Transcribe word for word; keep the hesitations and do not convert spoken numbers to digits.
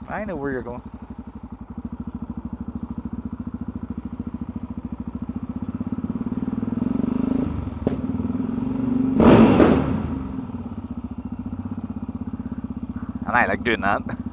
I know where you're going. And I like doing that.